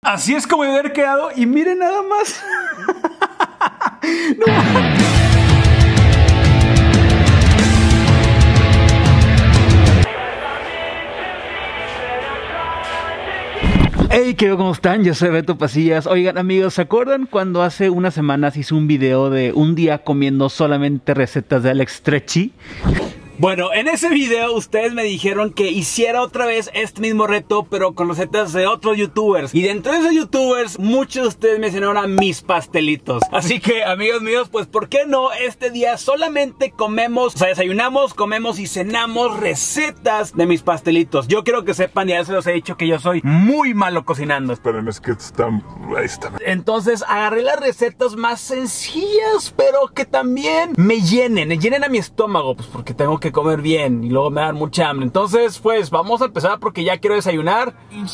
Así es como debe haber quedado. Y miren nada más. No. Hey, ¿cómo están? Yo soy Beto Pasillas. Oigan, amigos, ¿se acuerdan cuando hace unas semanas hice un video de un día comiendo solamente recetas de Alex Stretchy? Bueno, en ese video ustedes me dijeron que hiciera otra vez este mismo reto, pero con recetas de otros youtubers. Y dentro de esos youtubers, muchos de ustedes mencionaron a mis pastelitos. Así que, amigos míos, pues ¿por qué no? Este día solamente comemos, o sea, desayunamos, comemos y cenamos recetas de mis pastelitos. Yo quiero que sepan, ya se los he dicho, que yo soy muy malo cocinando. Espérenme, es que está... Entonces agarré las recetas más sencillas, pero que también me llenen a mi estómago, pues porque tengo que comer bien y luego me da mucha hambre. Entonces, pues vamos a empezar porque ya quiero desayunar.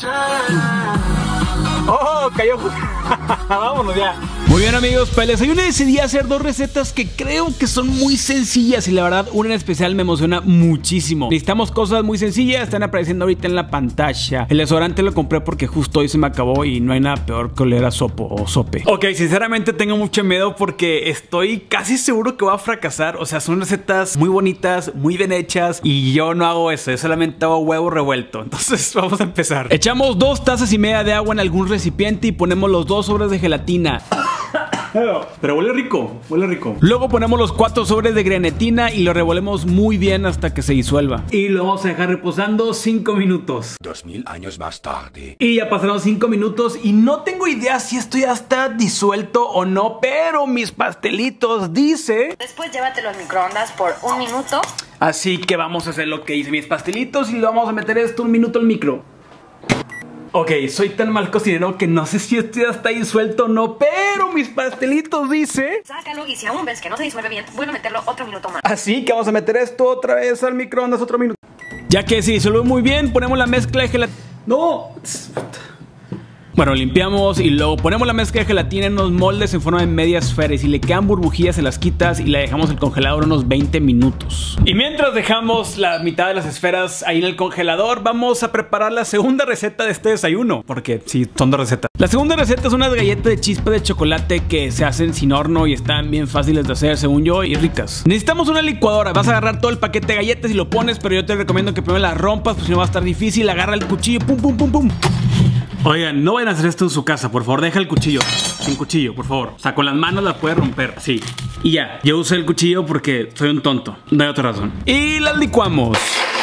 ¡Oh, cayó! Vámonos ya. Muy bien, amigos, para el desayuno decidí hacer dos recetas que creo que son muy sencillas y la verdad una en especial me emociona muchísimo. Necesitamos cosas muy sencillas, están apareciendo ahorita en la pantalla. El desodorante lo compré porque justo hoy se me acabó y no hay nada peor que oler a sopo o sope. Ok, sinceramente tengo mucho miedo porque estoy casi seguro que voy a fracasar. O sea, son recetas muy bonitas, muy bien hechas y yo no hago eso, yo solamente hago huevo revuelto. Entonces vamos a empezar. Echamos 2 tazas y media de agua en algún recipiente y ponemos los 2 sobres de gelatina. Pero huele rico, huele rico. Luego ponemos los 4 sobres de grenetina y lo revolvemos muy bien hasta que se disuelva. Y lo vamos a dejar reposando 5 minutos. 2000 años más tarde. Y ya pasaron 5 minutos y no tengo idea si esto ya está disuelto o no, pero mis pastelitos dice... Después llévatelo al microondas por 1 minuto. Así que vamos a hacer lo que hice mis pastelitos y lo vamos a meter esto 1 minuto al micro. Ok, soy tan mal cocinero que no sé si esto ya está disuelto o no, pero mis pastelitos dice... Sácalo y si aún ves que no se disuelve bien, vuelve a meterlo otro minuto más. Así que vamos a meter esto otra vez al microondas otro minuto. Ya que se disuelve muy bien, ponemos la mezcla de gelatina... ¡No! Bueno, limpiamos y luego ponemos la mezcla de gelatina en unos moldes en forma de media esfera y si le quedan burbujillas se las quitas y la dejamos en el congelador unos 20 minutos. Y mientras dejamos la mitad de las esferas ahí en el congelador, vamos a preparar la segunda receta de este desayuno, porque sí, son 2 recetas. La segunda receta es unas galletas de chispa de chocolate que se hacen sin horno y están bien fáciles de hacer según yo y ricas. Necesitamos una licuadora, vas a agarrar todo el paquete de galletas y lo pones, pero yo te recomiendo que primero las rompas, pues si no va a estar difícil. Agarra el cuchillo, pum, pum, pum, pum. Oigan, no vayan a hacer esto en su casa, por favor, deja el cuchillo. Sin cuchillo, por favor. O sea, con las manos las puedes romper, sí. Y ya, yo usé el cuchillo porque soy un tonto. No hay otra razón. Y las licuamos.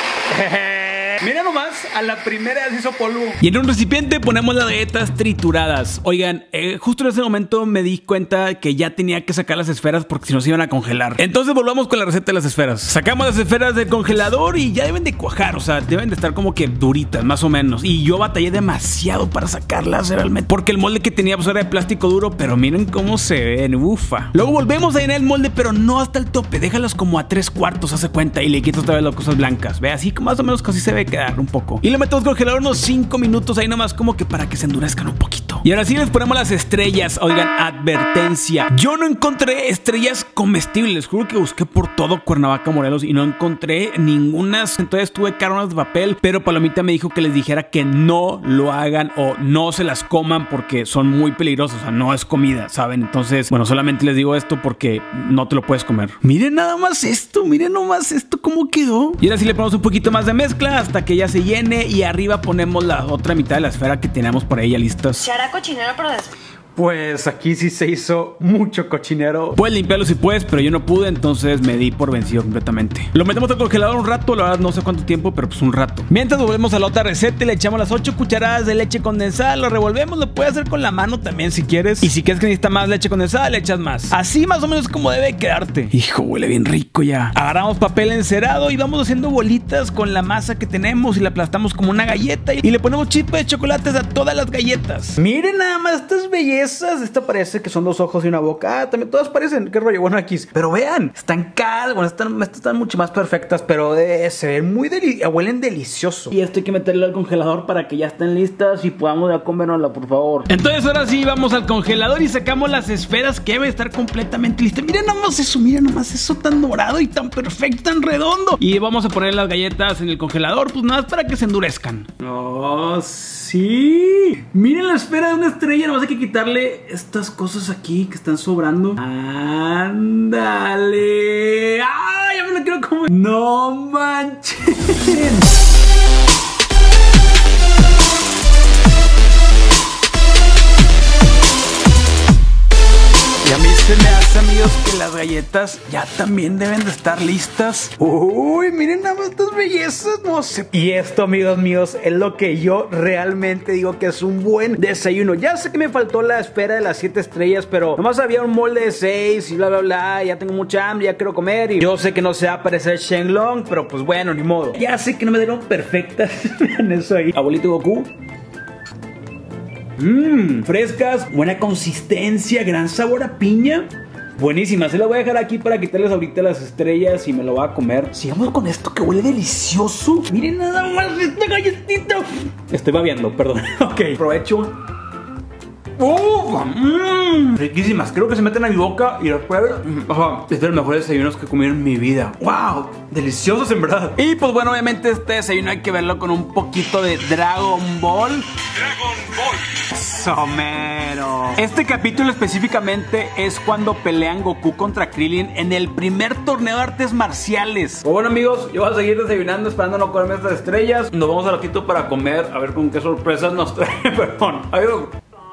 Mira nomás, a la primera se hizo polvo. Y en un recipiente ponemos las galletas trituradas. Oigan, justo en ese momento me di cuenta que ya tenía que sacar las esferas porque si no se iban a congelar. Entonces volvamos con la receta de las esferas. Sacamos las esferas del congelador y ya deben de cuajar. O sea, deben de estar como que duritas, más o menos. Y yo batallé demasiado para sacarlas realmente, porque el molde que tenía pues era de plástico duro. Pero miren cómo se ven, ufa. Luego volvemos a llenar el molde, pero no hasta el tope. Déjalas como a 3/4, hace cuenta. Y le quitas otra vez las cosas blancas. Ve, así más o menos casi se ve quedar un poco. Y lo metemos al congelador unos 5 minutos ahí nomás como que para que se endurezcan un poquito. Y ahora sí les ponemos las estrellas. Oigan, advertencia, yo no encontré estrellas comestibles. Juro que busqué por todo Cuernavaca, Morelos y no encontré ningunas. Entonces tuve caronas de papel, pero Palomita me dijo que les dijera que no lo hagan o no se las coman porque son muy peligrosas. O sea, no es comida, ¿saben? Entonces, bueno, solamente les digo esto porque no te lo puedes comer. Miren nada más esto, miren nomás esto cómo quedó. Y ahora sí le ponemos un poquito más de mezcla hasta que ya se llene y arriba ponemos la otra mitad de la esfera que teníamos por ahí ya listas. Se hará cochinero, pero después... Pues aquí sí se hizo mucho cochinero. Puedes limpiarlo si puedes, pero yo no pude, entonces me di por vencido completamente. Lo metemos al congelador un rato, la verdad no sé cuánto tiempo, pero pues un rato. Mientras volvemos a la otra receta y le echamos las 8 cucharadas de leche condensada, lo revolvemos, lo puedes hacer con la mano también si quieres. Y si quieres que necesita más leche condensada, le echas más. Así más o menos como debe quedarte. Hijo, huele bien rico ya. Agarramos papel encerado y vamos haciendo bolitas con la masa que tenemos y la aplastamos como una galleta y le ponemos chispa de chocolates a todas las galletas. Miren nada más estas bellezas. Esta parece que son 2 ojos y una boca. Ah, también todas parecen. Qué rollo. Bueno, aquí. Pero vean, están caras. Bueno, estas están mucho más perfectas, pero se ven muy huelen delicioso. Y esto hay que meterlo al congelador para que ya estén listas y podamos ya comérnosla, por favor. Entonces ahora sí vamos al congelador y sacamos las esferas que deben estar completamente listas. Miren nomás eso tan dorado y tan perfecto, tan redondo. Y vamos a poner las galletas en el congelador, pues nada más para que se endurezcan. Oh, sí. Sí. Miren la esfera de una estrella. Nomás hay que quitarle estas cosas aquí que están sobrando. Ándale. ¡Ay! Ya me lo quiero comer. No manches. Y a mí se me hace, amigos, que las galletas ya también deben de estar listas. Uy, miren nada más estas bellezas, no sé. Y esto, amigos míos, es lo que yo realmente digo que es un buen desayuno. Ya sé que me faltó la esfera de las 7 estrellas, pero nomás había un molde de 6 y bla, bla, bla. Ya tengo mucha hambre, ya quiero comer. Y yo sé que no se va a parecer Shenlong, pero pues bueno, ni modo. Ya sé que no me dieron perfectas. Vean eso ahí. Abuelito Goku. Frescas, buena consistencia, gran sabor a piña. Buenísima, se la voy a dejar aquí para quitarles ahorita las estrellas y me lo voy a comer. Sigamos con esto que huele delicioso. Miren nada más esta galletita. Estoy babeando, perdón. Ok, provecho. Riquísimas, creo que se meten a mi boca y después es de los mejores desayunos que he comido en mi vida. Wow, deliciosos en verdad. Y pues bueno, obviamente este desayuno hay que verlo con un poquito de Dragon Ball. Somero. Este capítulo específicamente es cuando pelean Goku contra Krillin en el primer torneo de artes marciales. Bueno, amigos, yo voy a seguir desayunando esperando no comerme estas estrellas. Nos vamos al ratito para comer, a ver con qué sorpresas nos trae. Perdón, adiós.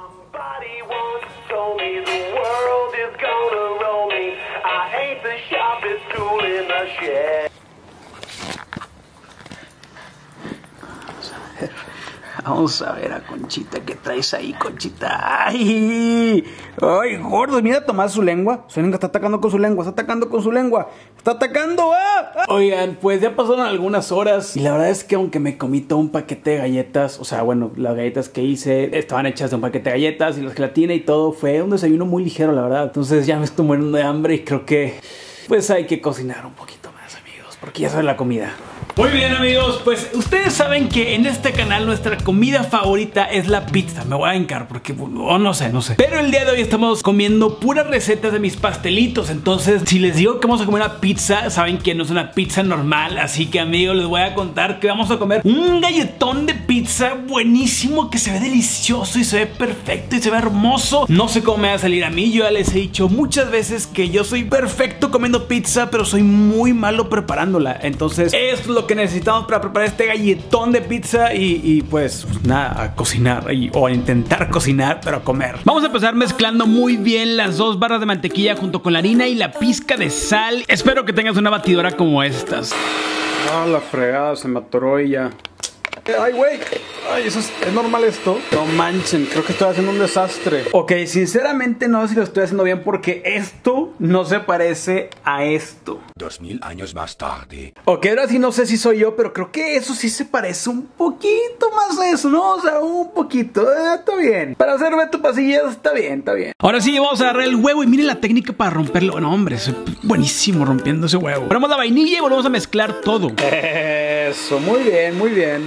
Vamos a ver a Conchita, ¿qué traes ahí, Conchita? ¡Ay! ¡Ay, gordo! Mira, toma su lengua. Su lengua está atacando con su lengua, está atacando con su lengua. ¡Está atacando! ¡Ah! Oigan, pues ya pasaron algunas horas. Y la verdad es que aunque me comí todo un paquete de galletas, o sea, bueno, las galletas que hice estaban hechas de un paquete de galletas y la gelatina y todo, fue un desayuno muy ligero, la verdad. Entonces ya me estoy muriendo de hambre y creo que pues hay que cocinar un poquito más, amigos, porque ya sabe la comida. Muy bien, amigos, pues ustedes saben que en este canal nuestra comida favorita es la pizza. Me voy a hincar porque, no sé. Pero el día de hoy estamos comiendo puras recetas de mis pastelitos. Entonces, si les digo que vamos a comer una pizza, saben que no es una pizza normal. Así que, amigos, les voy a contar que vamos a comer un galletón de pizza buenísimo, que se ve delicioso y se ve perfecto y se ve hermoso. No sé cómo me va a salir a mí. Yo ya les he dicho muchas veces que yo soy perfecto comiendo pizza, pero soy muy malo preparándola. Entonces, esto es lo que necesitamos para preparar este galletón de pizza y pues nada, a cocinar o a intentar cocinar, pero a comer. Vamos a empezar mezclando muy bien las 2 barras de mantequilla junto con la harina y la pizca de sal. Espero que tengas una batidora como estas. Ah, la fregada, se me atoró y ya. Ay, güey. Ay, eso es normal esto. No manchen, creo que estoy haciendo un desastre. Ok, sinceramente no sé si lo estoy haciendo bien porque esto no se parece a esto. 2000 años más tarde. Ok, ahora sí no sé si soy yo, pero creo que eso sí se parece un poquito más a eso, ¿no? O sea, un poquito. Está bien. Para hacer Beto Pasillas está bien, está bien. Ahora sí, vamos a agarrar el huevo y miren la técnica para romperlo. No, hombre, es buenísimo rompiendo ese huevo. Ponemos la vainilla y volvemos a mezclar todo. Eso, muy bien, muy bien.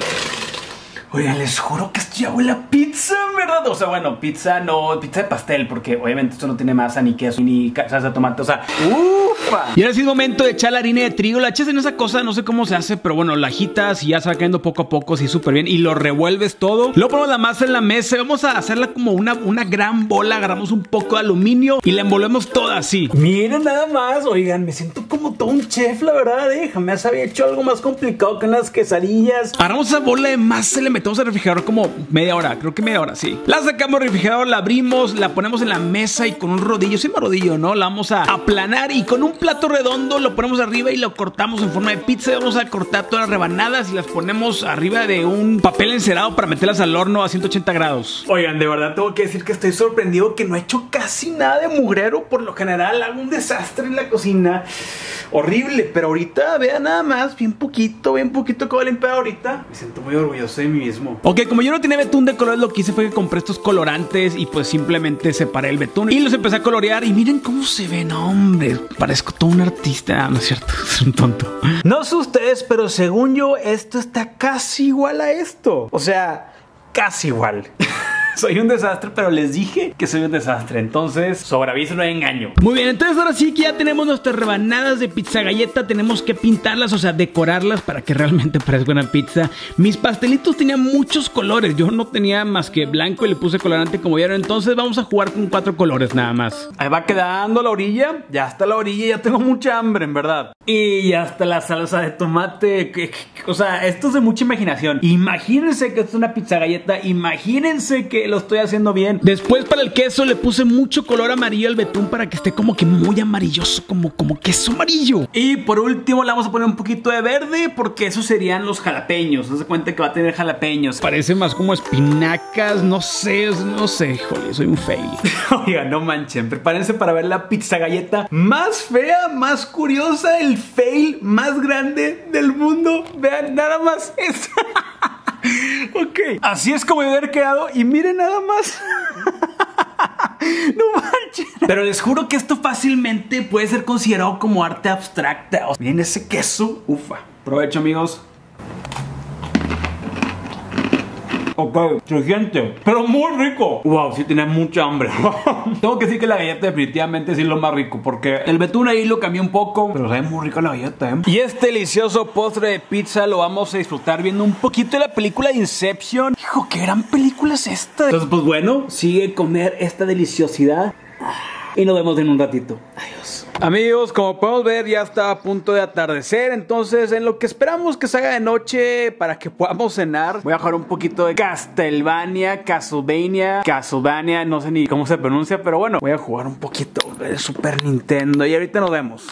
Oigan, les juro que esto ya huele a pizza, ¿verdad? O sea, bueno, pizza no, pizza de pastel, porque obviamente esto no tiene masa, ni queso, ni salsa de tomate, o sea, ¡ufa! Y ahora sí es momento de echar la harina de trigo, la echas en esa cosa, no sé cómo se hace, pero bueno, la agitas y ya se va cayendo poco a poco, sí, súper bien, y lo revuelves todo. Luego ponemos la masa en la mesa y vamos a hacerla como una gran bola, agarramos un poco de aluminio y la envolvemos toda así. Miren nada más, oigan, me siento como todo un chef, la verdad, jamás había hecho algo más complicado que unas quesadillas. Agarramos esa bola de masa y le metemos al refrigerador como media hora, creo que media hora, sí. La sacamos del refrigerador, la abrimos, la ponemos en la mesa y con un rodillo, se llama rodillo, ¿no? La vamos a aplanar y con un plato redondo lo ponemos arriba y lo cortamos en forma de pizza. Vamos a cortar todas las rebanadas y las ponemos arriba de un papel encerado para meterlas al horno a 180 grados. Oigan, de verdad tengo que decir que estoy sorprendido que no he hecho casi nada de mugrero. Por lo general hago un desastre en la cocina. Horrible, pero ahorita vean nada más, bien poquito que voy a limpiar ahorita. Me siento muy orgulloso de mí mismo. Ok, como yo no tenía betún de colores, lo que hice fue que compré estos colorantes y pues simplemente separé el betún y los empecé a colorear y miren cómo se ven, hombre, parezco todo un artista. No es cierto, es un tonto. No sé ustedes, pero según yo esto está casi igual a esto. O sea, casi igual. Soy un desastre, pero les dije que soy un desastre. Entonces, sobre aviso no hay engaño. Muy bien, entonces ahora sí que ya tenemos nuestras rebanadas de pizza galleta. Tenemos que pintarlas, o sea, decorarlas para que realmente parezca una pizza. Mis pastelitos tenían muchos colores. Yo no tenía más que blanco y le puse colorante como vieron. Entonces vamos a jugar con 4 colores nada más. Ahí va quedando la orilla. Ya está la orilla, ya tengo mucha hambre, en verdad. Y ya está la salsa de tomate. O sea, esto es de mucha imaginación. Imagínense que esto es una pizza galleta. Imagínense que lo estoy haciendo bien. Después para el queso le puse mucho color amarillo al betún para que esté como que muy amarilloso, como queso amarillo. Y por último le vamos a poner un poquito de verde porque esos serían los jalapeños. Se cuenta que va a tener jalapeños. Parece más como espinacas, no sé, híjole, soy un fail. Oigan, no manchen, prepárense para ver la pizza galleta más fea, más curiosa, el fail más grande del mundo. Vean nada más esto. Ok, así es como debe haber quedado. Y miren nada más. No manches. Pero les juro que esto fácilmente puede ser considerado como arte abstracta. Miren ese queso. Ufa. Provecho, amigos. Ok, crujiente, pero muy rico. Wow, sí tenía mucha hambre. Tengo que decir que la galleta definitivamente sí es lo más rico, porque el betún ahí lo cambié un poco, pero sabe muy rica la galleta, Y este delicioso postre de pizza lo vamos a disfrutar viendo un poquito de la película de Inception. Hijo, qué gran película es esta. Entonces, pues bueno, sigue comer esta deliciosidad y nos vemos en un ratito. Adiós. Amigos, como podemos ver ya está a punto de atardecer. Entonces en lo que esperamos que se haga de noche para que podamos cenar, voy a jugar un poquito de Castlevania, no sé ni cómo se pronuncia, pero bueno, voy a jugar un poquito de Super Nintendo y ahorita nos vemos.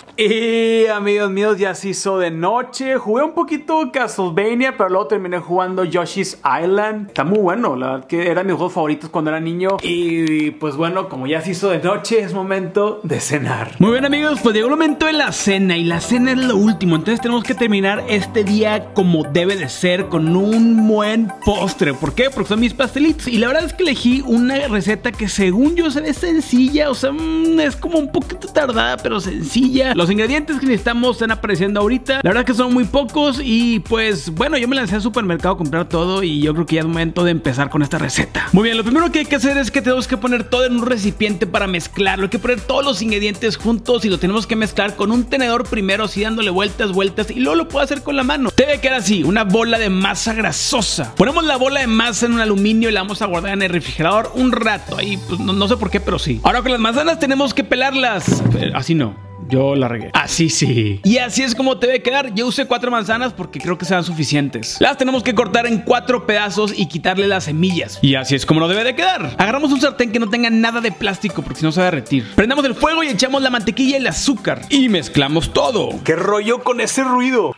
Y amigos míos, ya se hizo de noche. Jugué un poquito Castlevania, pero luego terminé jugando Yoshi's Island. Está muy bueno, la verdad que eran mis juegos favoritos cuando era niño. Y pues bueno, como ya se hizo de noche, es momento de cenar. Muy bien, amigos, pues llegó el momento de la cena. Y la cena es lo último. Entonces tenemos que terminar este día como debe de ser, con un buen postre. ¿Por qué? Porque son mis pastelitos. Y la verdad es que elegí una receta que según yo se ve sencilla. O sea, es como un poquito tardada, pero sencilla. Los ingredientes que necesitamos están apareciendo ahorita. La verdad es que son muy pocos. Y pues bueno, yo me lancé al supermercado a comprar todo. Y yo creo que ya es momento de empezar con esta receta. Muy bien, lo primero que hay que hacer es que tenemos que poner todo en un recipiente para mezclarlo. Hay que poner todos los ingredientes juntos y lo tenemos que mezclar con un tenedor primero, así dándole vueltas y luego lo puedo hacer con la mano. Debe quedar así, una bola de masa grasosa. Ponemos la bola de masa en un aluminio y la vamos a guardar en el refrigerador un rato. Ahí pues no sé por qué, pero sí. Ahora con las manzanas tenemos que pelarlas. Así no. Yo la regué. Así sí. Y así es como debe quedar. Yo usé 4 manzanas porque creo que serán suficientes. Las tenemos que cortar en 4 pedazos y quitarle las semillas. Y así es como no debe de quedar. Agarramos un sartén que no tenga nada de plástico porque si no se va a derretir. Prendemos el fuego y echamos la mantequilla y el azúcar. Y mezclamos todo. ¿Qué rollo con ese ruido?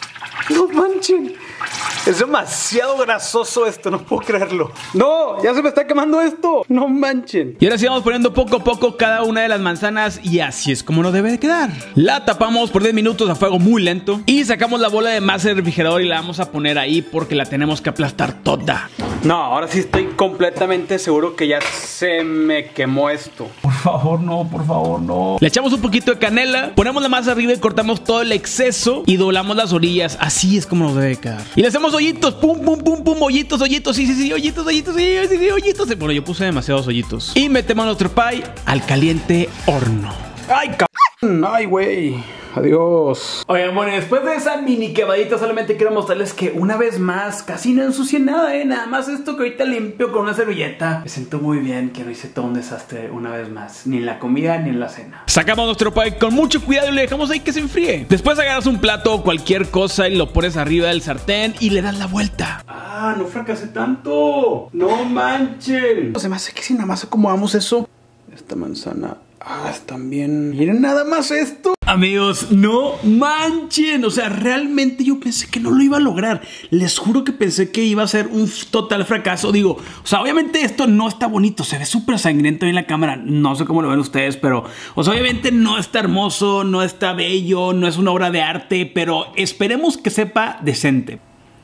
No manchen. Es demasiado grasoso esto, no puedo creerlo. No, ya se me está quemando esto. No manchen. Y ahora sí vamos poniendo poco a poco cada una de las manzanas. Y así es como nos debe de quedar. La tapamos por 10 minutos a fuego muy lento. Y sacamos la bola de masa del refrigerador y la vamos a poner ahí porque la tenemos que aplastar toda. No, ahora sí estoy completamente seguro que ya se me quemó esto. Por favor, no, por favor, no. Le echamos un poquito de canela, ponemos la masa arriba y cortamos todo el exceso y doblamos las orillas. Así es como nos debe quedar. Y le hacemos hoyitos, pum, pum, pum, pum, hoyitos, sí, hoyitos, hoyitos. Bueno, yo puse demasiados hoyitos. Y metemos nuestro pie al caliente horno. ¡Ay, cabrón! ¡Ay, güey! Adiós. Oigan, bueno, después de esa mini quemadita solamente quiero mostrarles que una vez más casi no ensucié nada, nada más esto que ahorita limpio con una servilleta. Me siento muy bien que no hice todo un desastre una vez más, ni en la comida ni en la cena. Sacamos nuestro pie con mucho cuidado y lo dejamos ahí que se enfríe. Después agarras un plato o cualquier cosa y lo pones arriba del sartén y le das la vuelta. Ah, no fracasé tanto. No manchen. Se me hace que si nada más acomodamos eso. Esta manzana. Ah, están bien. Miren nada más esto. Amigos, no manchen. O sea, realmente yo pensé que no lo iba a lograr. Les juro que pensé que iba a ser un total fracaso. Digo, o sea, obviamente esto no está bonito. Se ve súper sangriento en la cámara. No sé cómo lo ven ustedes, pero o sea, obviamente no está hermoso, no está bello, no es una obra de arte, pero esperemos que sepa decente.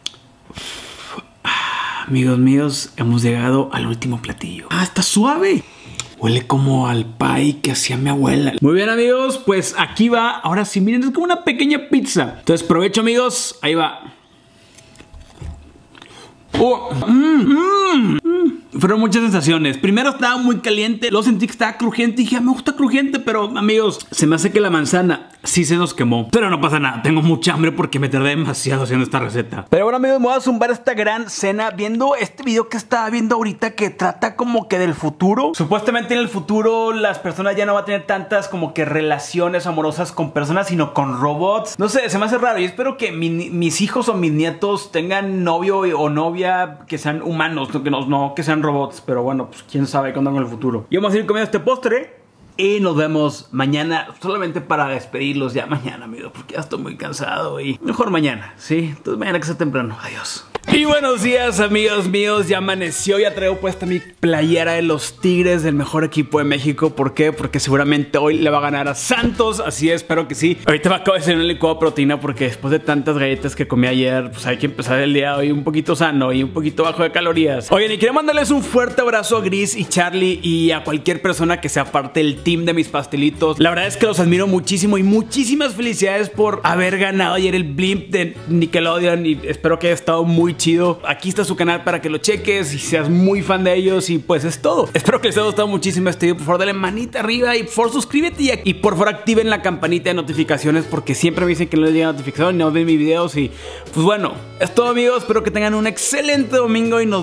Amigos míos, hemos llegado al último platillo. Ah, está suave. Huele como al pie que hacía mi abuela. Muy bien, amigos, pues aquí va. Ahora sí, miren, es como una pequeña pizza. Entonces, provecho, amigos. Ahí va. Fueron muchas sensaciones. Primero estaba muy caliente, luego sentí que estaba crujiente y dije, me gusta crujiente, pero amigos, se me hace que la manzana sí se nos quemó. Pero no pasa nada, tengo mucha hambre porque me tardé demasiado haciendo esta receta. Pero bueno, amigos, me voy a zumbar esta gran cena viendo este video que estaba viendo ahorita que trata como que del futuro. Supuestamente en el futuro las personas ya no van a tener tantas como que relaciones amorosas con personas, sino con robots. No sé, se me hace raro y espero que mis hijos o mis nietos tengan novio o novia que sean humanos, no que sean robots. Pero bueno, pues quién sabe qué onda con el futuro. Y vamos a ir comiendo este postre y nos vemos mañana, solamente para despedirlos ya mañana, amigos, porque ya estoy muy cansado y mejor mañana, ¿sí? Entonces mañana que sea temprano. Adiós. Y buenos días, amigos míos, ya amaneció, ya traigo puesta mi playera de los Tigres, del mejor equipo de México. ¿Por qué? Porque seguramente hoy le va a ganar a Santos, así es, espero que sí. Ahorita me acabo de hacer un licuado de proteína porque después de tantas galletas que comí ayer, pues hay que empezar el día hoy un poquito sano y un poquito bajo de calorías. Oigan, y quiero mandarles un fuerte abrazo a Gris y Charlie y a cualquier persona que sea parte del team de mis pastelitos. La verdad es que los admiro muchísimo y muchísimas felicidades por haber ganado ayer el Blimp de Nickelodeon y espero que haya estado muy chido. Aquí está su canal para que lo cheques y seas muy fan de ellos y pues es todo. Espero que les haya gustado muchísimo este video. Por favor dale manita arriba y por favor suscríbete y por favor activen la campanita de notificaciones porque siempre me dicen que no les llega notificación y no ven mis videos y pues bueno, es todo amigos. Espero que tengan un excelente domingo y nos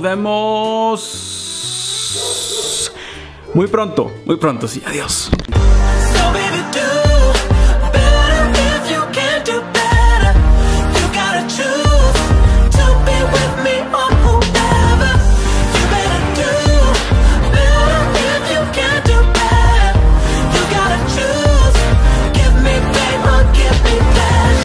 vemos muy pronto, sí, adiós. So baby,